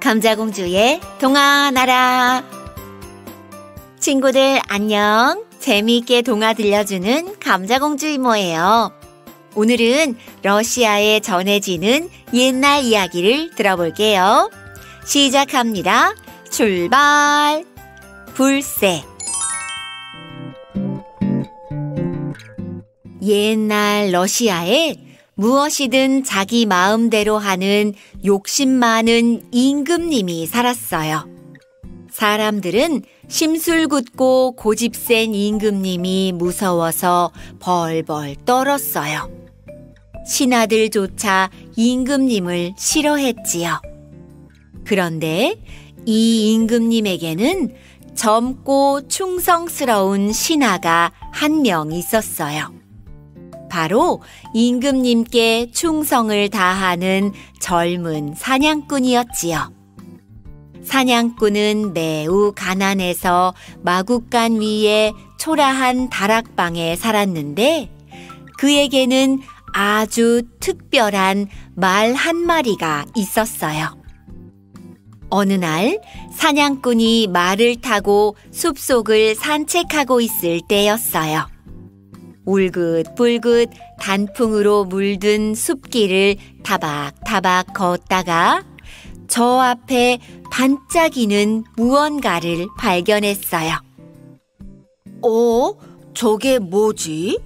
감자공주의 동화나라. 친구들 안녕. 재미있게 동화 들려주는 감자공주 이모예요. 오늘은 러시아에 전해지는 옛날 이야기를 들어볼게요. 시작합니다. 출발! 불새. 옛날 러시아에 무엇이든 자기 마음대로 하는 욕심 많은 임금님이 살았어요. 사람들은 심술궂고 고집센 임금님이 무서워서 벌벌 떨었어요. 신하들조차 임금님을 싫어했지요. 그런데 이 임금님에게는 젊고 충성스러운 신하가 한 명 있었어요. 바로 임금님께 충성을 다하는 젊은 사냥꾼이었지요. 사냥꾼은 매우 가난해서 마구간 위에 초라한 다락방에 살았는데 그에게는 아주 특별한 말 한 마리가 있었어요. 어느 날 사냥꾼이 말을 타고 숲속을 산책하고 있을 때였어요. 울긋불긋 단풍으로 물든 숲길을 타박타박 걷다가 저 앞에 반짝이는 무언가를 발견했어요. 저게 뭐지?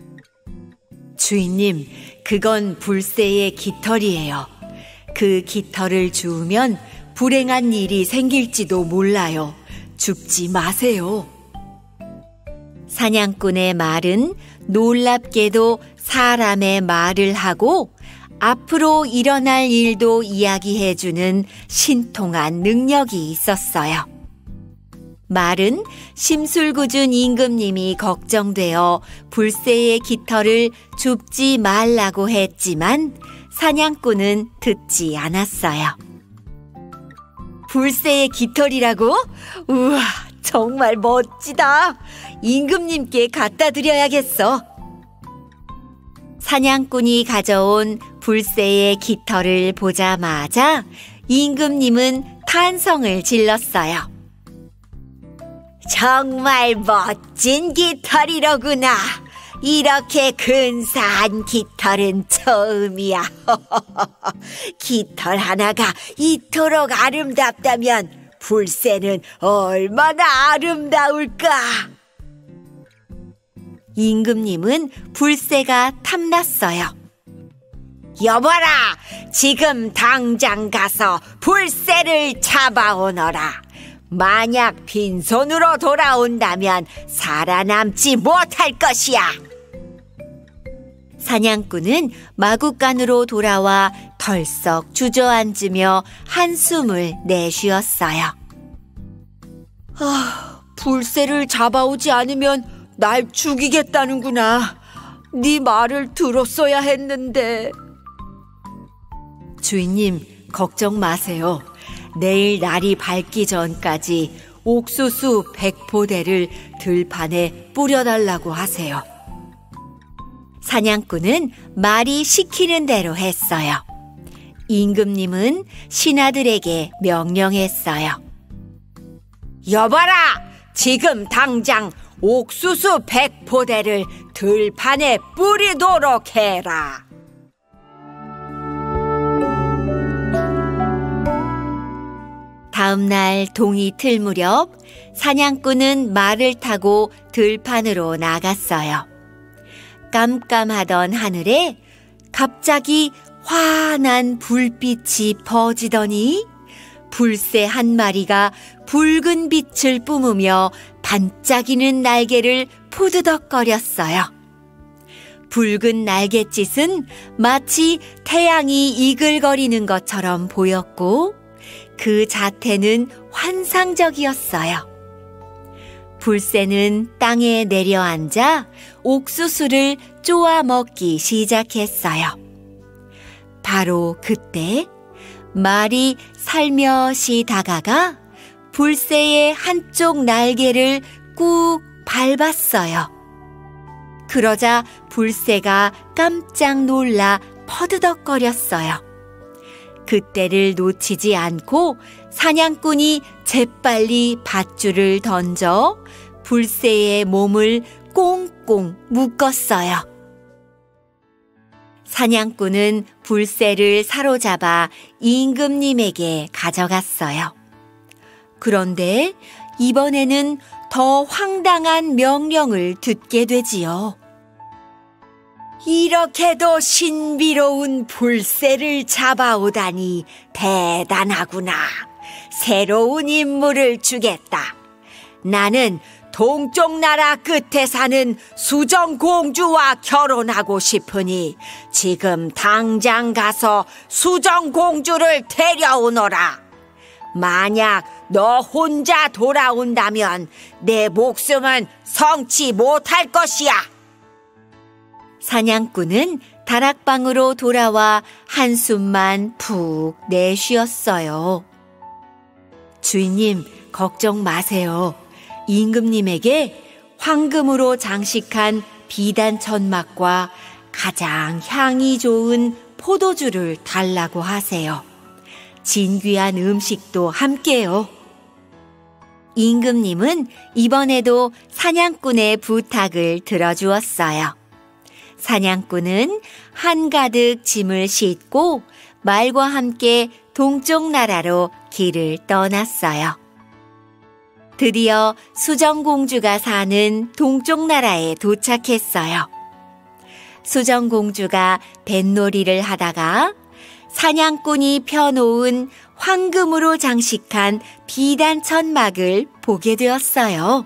주인님, 그건 불새의 깃털이에요. 그 깃털을 주우면 불행한 일이 생길지도 몰라요. 죽지 마세요. 사냥꾼의 말은 놀랍게도 사람의 말을 하고 앞으로 일어날 일도 이야기해주는 신통한 능력이 있었어요. 말은 심술궂은 임금님이 걱정되어 불새의 깃털을 줍지 말라고 했지만 사냥꾼은 듣지 않았어요. 불새의 깃털이라고? 우와, 정말 멋지다. 임금님께 갖다 드려야겠어. 사냥꾼이 가져온 불새의 깃털을 보자마자 임금님은 탄성을 질렀어요. 정말 멋진 깃털이로구나. 이렇게 근사한 깃털은 처음이야. 깃털 하나가 이토록 아름답다면 불새는 얼마나 아름다울까? 임금님은 불새가 탐났어요. 여보라, 지금 당장 가서 불새를 잡아오너라. 만약 빈손으로 돌아온다면 살아남지 못할 것이야. 사냥꾼은 마구간으로 돌아와 덜썩 주저앉으며 한숨을 내쉬었어요. 불새를 잡아오지 않으면 날 죽이겠다는구나. 네 말을 들었어야 했는데. 주인님, 걱정 마세요. 내일 날이 밝기 전까지 옥수수 100포대를 들판에 뿌려달라고 하세요. 사냥꾼은 말이 시키는 대로 했어요. 임금님은 신하들에게 명령했어요. 여봐라! 지금 당장 옥수수 100포대를 들판에 뿌리도록 해라. 다음 날 동이 틀 무렵 사냥꾼은 말을 타고 들판으로 나갔어요. 깜깜하던 하늘에 갑자기 환한 불빛이 퍼지더니 불새 한 마리가 붉은 빛을 뿜으며 반짝이는 날개를 포드덕거렸어요. 붉은 날갯짓은 마치 태양이 이글거리는 것처럼 보였고 그 자태는 환상적이었어요. 불새는 땅에 내려앉아 옥수수를 쪼아 먹기 시작했어요. 바로 그때 말이 살며시 다가가 불새의 한쪽 날개를 꾹 밟았어요. 그러자 불새가 깜짝 놀라 퍼드덕거렸어요. 그때를 놓치지 않고 사냥꾼이 재빨리 밧줄을 던져 불새의 몸을 꽁꽁 묶었어요. 사냥꾼은 불새를 사로잡아 임금님에게 가져갔어요. 그런데 이번에는 더 황당한 명령을 듣게 되지요. 이렇게도 신비로운 불새를 잡아오다니 대단하구나. 새로운 임무를 주겠다. 나는 동쪽 나라 끝에 사는 수정공주와 결혼하고 싶으니 지금 당장 가서 수정공주를 데려오너라. 만약 너 혼자 돌아온다면 내 목숨은 성치 못할 것이야. 사냥꾼은 다락방으로 돌아와 한숨만 푹 내쉬었어요. 주인님, 걱정 마세요. 임금님에게 황금으로 장식한 비단 천막과 가장 향이 좋은 포도주를 달라고 하세요. 진귀한 음식도 함께요. 임금님은 이번에도 사냥꾼의 부탁을 들어주었어요. 사냥꾼은 한가득 짐을 싣고 말과 함께 동쪽 나라로 길을 떠났어요. 드디어 수정공주가 사는 동쪽 나라에 도착했어요. 수정공주가 뱃놀이를 하다가 사냥꾼이 펴놓은 황금으로 장식한 비단 천막을 보게 되었어요.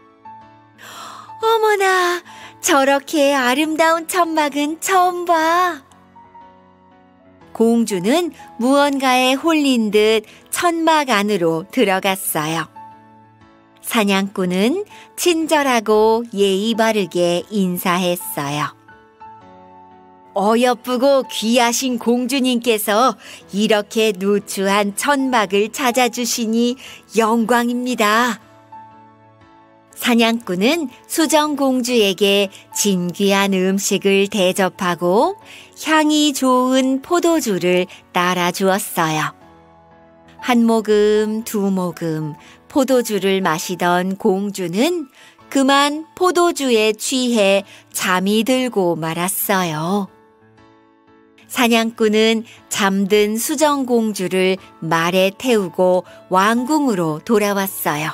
어머나, 저렇게 아름다운 천막은 처음 봐. 공주는 무언가에 홀린 듯 천막 안으로 들어갔어요. 사냥꾼은 친절하고 예의 바르게 인사했어요. 어여쁘고 귀하신 공주님께서 이렇게 누추한 천막을 찾아주시니 영광입니다. 사냥꾼은 수정공주에게 진귀한 음식을 대접하고 향이 좋은 포도주를 따라주었어요. 한 모금, 두 모금 포도주를 마시던 공주는 그만 포도주에 취해 잠이 들고 말았어요. 사냥꾼은 잠든 수정공주를 말에 태우고 왕궁으로 돌아왔어요.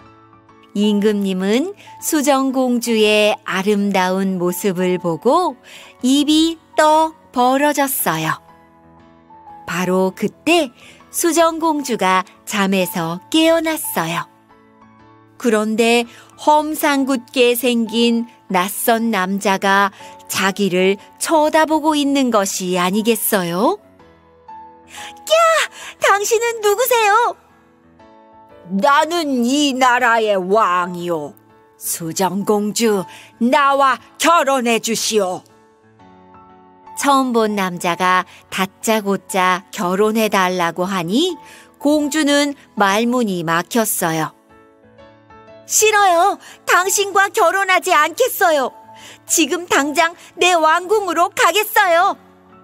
임금님은 수정공주의 아름다운 모습을 보고 입이 떡 벌어졌어요. 바로 그때 수정공주가 잠에서 깨어났어요. 그런데 험상궂게 생긴 낯선 남자가 자기를 쳐다보고 있는 것이 아니겠어요? 야! 당신은 누구세요? 나는 이 나라의 왕이요. 수정공주, 나와 결혼해 주시오. 처음 본 남자가 다짜고짜 결혼해 달라고 하니 공주는 말문이 막혔어요. 싫어요. 당신과 결혼하지 않겠어요. 지금 당장 내 왕궁으로 가겠어요.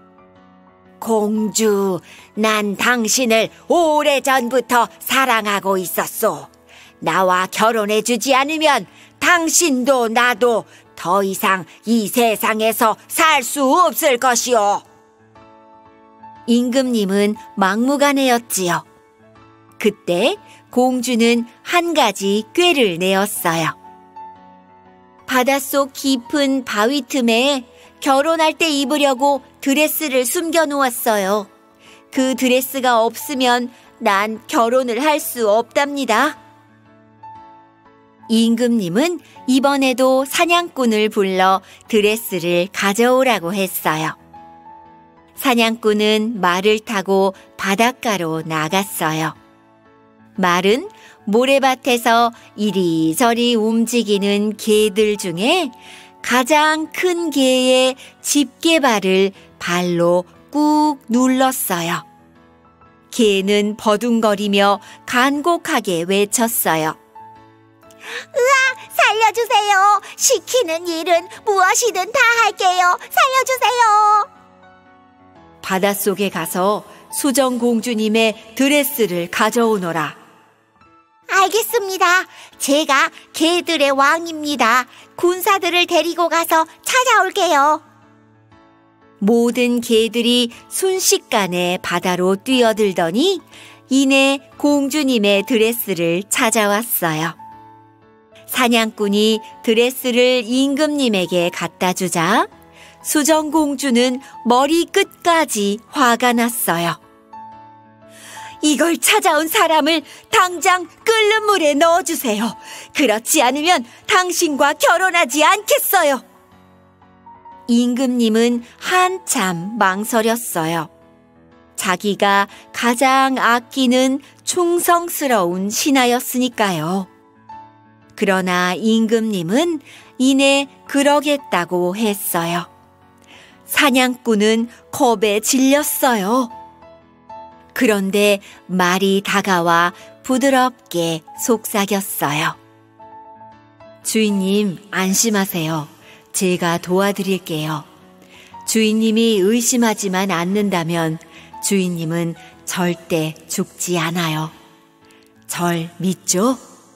공주, 난 당신을 오래전부터 사랑하고 있었소. 나와 결혼해주지 않으면 당신도 나도 더 이상 이 세상에서 살 수 없을 것이오. 임금님은 막무가내였지요. 그때 공주는 한 가지 꾀를 내었어요. 바닷속 깊은 바위 틈에 결혼할 때 입으려고 드레스를 숨겨놓았어요. 그 드레스가 없으면 난 결혼을 할 수 없답니다. 임금님은 이번에도 사냥꾼을 불러 드레스를 가져오라고 했어요. 사냥꾼은 말을 타고 바닷가로 나갔어요. 말은 모래밭에서 이리저리 움직이는 개들 중에 가장 큰 개의 집게발을 발로 꾹 눌렀어요. 개는 버둥거리며 간곡하게 외쳤어요. 으아! 살려주세요! 시키는 일은 무엇이든 다 할게요! 살려주세요! 바닷속에 가서 수정공주님의 드레스를 가져오너라. 알겠습니다. 제가 개들의 왕입니다. 군사들을 데리고 가서 찾아올게요. 모든 개들이 순식간에 바다로 뛰어들더니 이내 공주님의 드레스를 찾아왔어요. 사냥꾼이 드레스를 임금님에게 갖다 주자 수정공주는 머리끝까지 화가 났어요. 이걸 찾아온 사람을 당장 끓는 물에 넣어주세요. 그렇지 않으면 당신과 결혼하지 않겠어요. 임금님은 한참 망설였어요. 자기가 가장 아끼는 충성스러운 신하였으니까요. 그러나 임금님은 이내 그러겠다고 했어요. 사냥꾼은 겁에 질렸어요. 그런데 말이 다가와 부드럽게 속삭였어요. 주인님, 안심하세요. 제가 도와드릴게요. 주인님이 의심하지만 않는다면 주인님은 절대 죽지 않아요. 절 믿죠?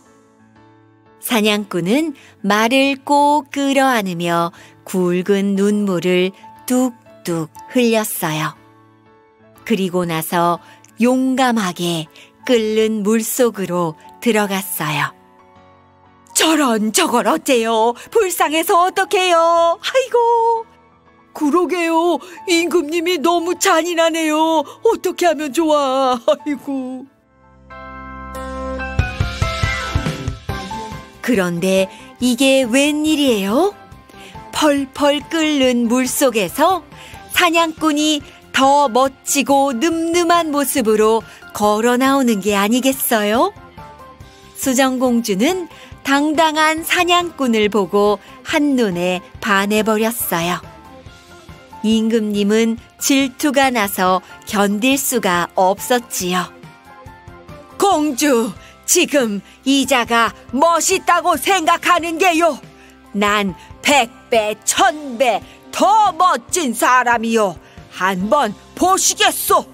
사냥꾼은 말을 꼭 끌어안으며 굵은 눈물을 뚝뚝 흘렸어요. 그리고 나서 용감하게 끓는 물속으로 들어갔어요. 저런 저걸 어째요? 불쌍해서 어떡해요? 아이고. 그러게요. 임금님이 너무 잔인하네요. 어떻게 하면 좋아? 아이고. 그런데 이게 웬일이에요? 펄펄 끓는 물속에서 사냥꾼이 더 멋지고 늠름한 모습으로 걸어 나오는 게 아니겠어요? 수정공주는 당당한 사냥꾼을 보고 한눈에 반해버렸어요. 임금님은 질투가 나서 견딜 수가 없었지요. 공주, 지금 이자가 멋있다고 생각하는 게요. 난 100배, 1000배 더 멋진 사람이요. 한번 보시겠소.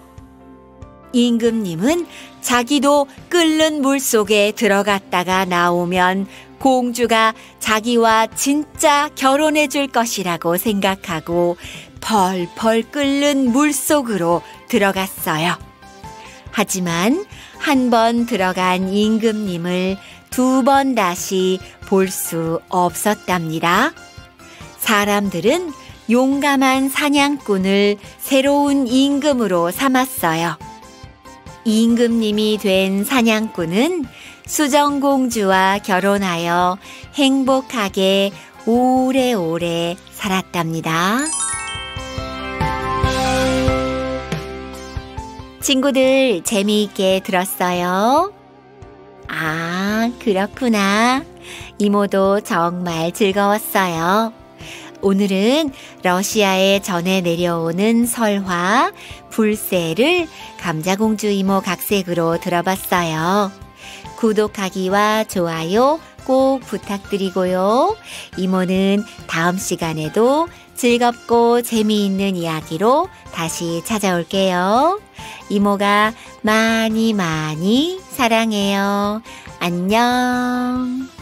임금님은 자기도 끓는 물속에 들어갔다가 나오면 공주가 자기와 진짜 결혼해 줄 것이라고 생각하고 펄펄 끓는 물속으로 들어갔어요. 하지만 한 번 들어간 임금님을 2번 다시 볼 수 없었답니다. 사람들은 용감한 사냥꾼을 새로운 임금으로 삼았어요. 임금님이 된 사냥꾼은 수정공주와 결혼하여 행복하게 오래오래 살았답니다. 친구들 재미있게 들었어요? 아, 그렇구나. 이모도 정말 즐거웠어요. 오늘은 러시아에 전해 내려오는 설화 불새를 감자공주 이모 각색으로 들어봤어요. 구독하기와 좋아요 꼭 부탁드리고요. 이모는 다음 시간에도 즐겁고 재미있는 이야기로 다시 찾아올게요. 이모가 많이 많이 사랑해요. 안녕.